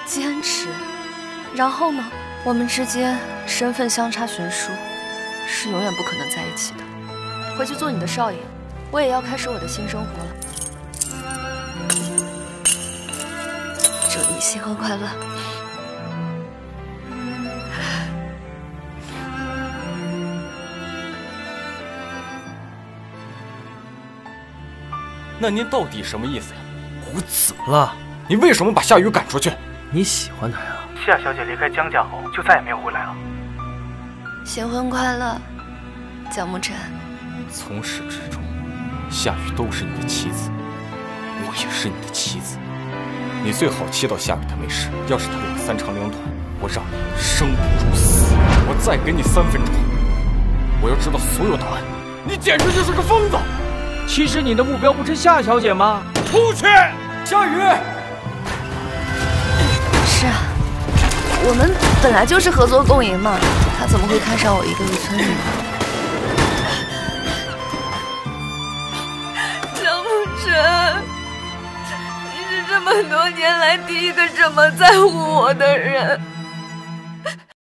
坚持。然后呢，我们之间身份相差悬殊，是永远不可能在一起的。回去做你的少爷，我也要开始我的新生活了。祝你新婚快乐！ 那您到底什么意思呀？ 我怎么了？ 你为什么把夏雨赶出去？ 你喜欢他呀？ 夏小姐离开江家后，就再也没有回来了。 新婚快乐，江沐晨。 从始至终，夏雨都是你的妻子，我也是你的妻子。你最好祈祷夏雨她没事，要是她有个三长两短，我让你生不如死。我再给你3分钟，我要知道所有答案。你简直就是个疯子！ 其实你的目标不是夏小姐吗？ 出去！夏雨。 是啊，我们本来就是合作共赢嘛，他怎么会看上我一个渔村女呢？江沐晨，你是这么多年来第一个这么在乎我的人。